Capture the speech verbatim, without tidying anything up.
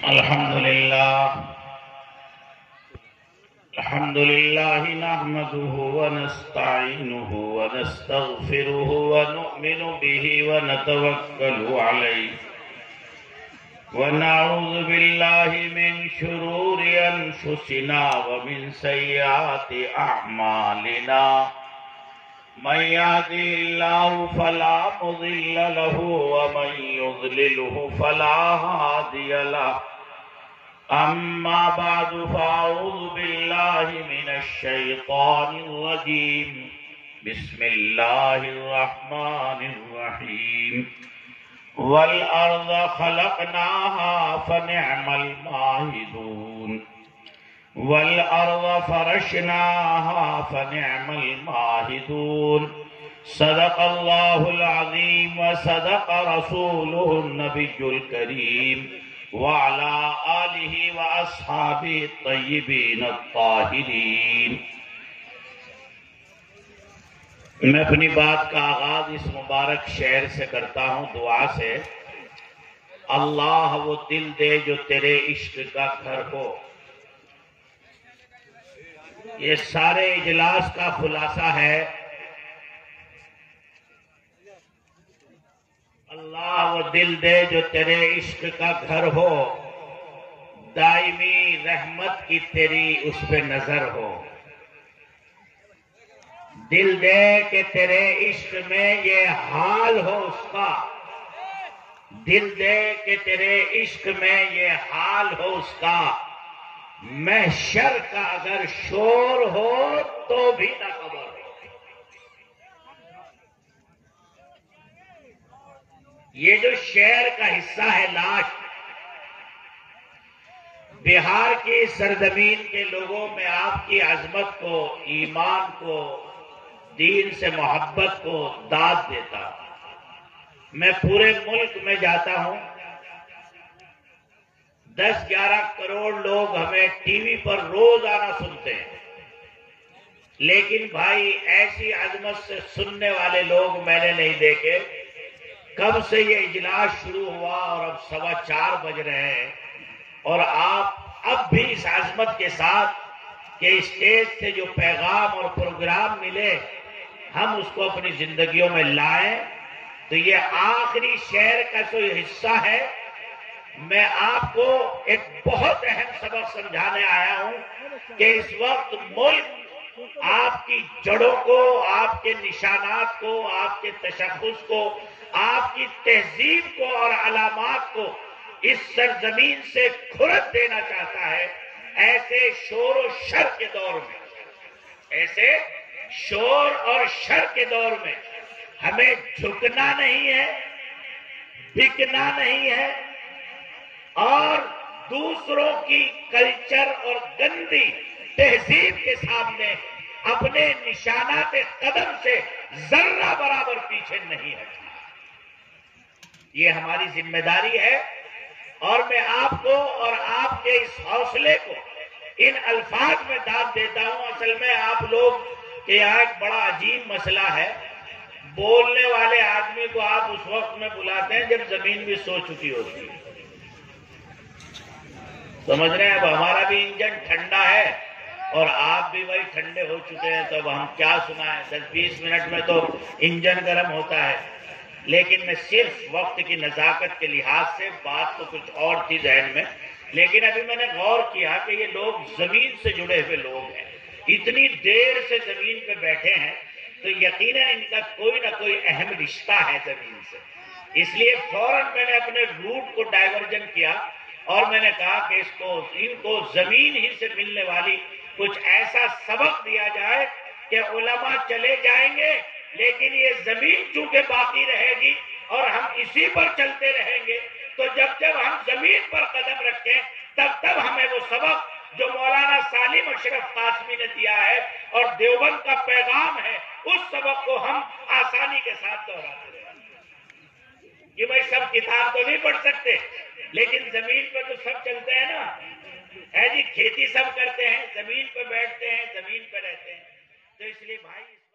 الحمد لله الحمد لله نحمده ونستعينه ونستغفره ونؤمن به ونتوكل عليه ونعوذ بالله من شرور أنفسنا ومن سيئات أعمالنا من يهده الله فلا مضل له ومن يضلله فلا هادي له أما بعد فأعوذ بالله من الشيطان الرجيم بسم الله الرحمن الرحيم والأرض خلقناها فنعم الماهدون والأرض فرشناها فنعم الماهدون صدق الله العظيم وصدق رسوله النبي الكريم وعلى آله وأصحابه الطيبين الطاهرين۔ میں اپنی بات کا آغاز اس مبارک شعر سے کرتا ہوں، دعا سے۔ اللہ وہ دل دے جو تیرے عشق کا گھر ہو۔ یہ سارے اجلاس کا خلاصہ ہے۔ اللہ وہ دل دے جو تیرے عشق کا گھر ہو، دائمی رحمت کی تیری اس پہ نظر ہو۔ دل دے کہ تیرے عشق میں یہ حال ہو اس کا، دل دے کہ تیرے عشق میں یہ حال ہو اس کا، محشر کا اگر شور ہو تو بھی نہ خبر ہو۔ یہ جو شعر کا حصہ ہے لاش، بہار کی سرزمین کے لوگوں میں آپ کی عظمت کو، ایمان کو، دین سے محبت کو داد دیتا۔ میں پورے ملک میں جاتا ہوں، دس گیارہ کروڑ لوگ ہمیں ٹی وی پر روزانہ سنتے ہیں، لیکن بھائی ایسی عظمت سے سننے والے لوگ میں نے نہیں دیکھے۔ کب سے یہ اجلاس شروع ہوا اور اب سوا چار بج رہے ہیں، اور آپ اب بھی اس عظمت کے ساتھ کہ اسٹیج سے جو پیغام اور پروگرام ملے ہم اس کو اپنی زندگیوں میں لائیں۔ تو یہ آخری شعر کا جو حصہ ہے، میں آپ کو ایک بہت اہم سبق سمجھانے آیا ہوں کہ اس وقت ملک آپ کی جڑوں کو، آپ کے نشانات کو، آپ کے تشخص کو، آپ کی تہذیب کو اور علامات کو اس سرزمین سے کھرد دینا چاہتا ہے۔ ایسے شور و شر کے دور میں، ایسے شور اور شر کے دور میں ہمیں جھکنا نہیں ہے، بکنا نہیں ہے، اور دوسروں کی کلچر اور گندی تہذیب کے سامنے اپنے نشانات قدم سے ذرہ برابر پیچھے نہیں ہٹنا۔ یہ ہماری ذمہ داری ہے، اور میں آپ کو اور آپ کے اس حوصلے کو ان الفاظ میں داد دیتا ہوں۔ اصل میں آپ لوگ کہ یہاں ایک بڑا عجیب مسئلہ ہے، بولنے والے آدمی کو آپ اس وقت میں بلاتے ہیں جب زمین بھی سو چکی ہوتی ہے۔ سمجھ رہے ہیں؟ اب ہمارا بھی انجن ٹھنڈا ہے اور آپ بھی وہی ٹھنڈے ہو چکے ہیں، تو اب ہم کیا سنائیں؟ دس بیس منٹ میں تو انجن گرم ہوتا ہے۔ لیکن میں صرف وقت کی نزاکت کے لحاظ سے، بات تو کچھ اور تھی ذہن میں، لیکن ابھی میں نے غور کیا کہ یہ لوگ زمین سے جڑے ہوئے لوگ ہیں، اتنی دیر سے زمین پہ بیٹھے ہیں، تو یقیناً ان کا کوئی نہ کوئی اہم رشتہ ہے زمین سے۔ اس لیے فوراً میں نے اپنے روٹ کو ڈائیورجن کیا اور میں نے کہا کہ اس کو ان کو زمین ہی سے ملنے والی کچھ ایسا سبق دیا جائے کہ علماء چلے جائیں گے، لیکن یہ زمین چونکہ باقی رہے گی اور ہم اسی پر چلتے رہیں گے، تو جب جب ہم زمین پر قدم رکھیں تب تب ہمیں وہ سبق جو مولانا سالم اشرف قاسمی نے دیا ہے اور دیوبند کا پیغام ہے، اس سبق کو ہم آسانی کے ساتھ دہراتے رہیں۔ کہ بھائی سب کتاب تو نہیں پڑھ سکتے، لیکن زمین پہ تو سب چلتے ہیں نا۔ ہے جی، کھیتی سب کرتے ہیں، زمین پہ بیٹھتے ہیں، زمین پہ رہتے ہیں، تو اس لیے بھائی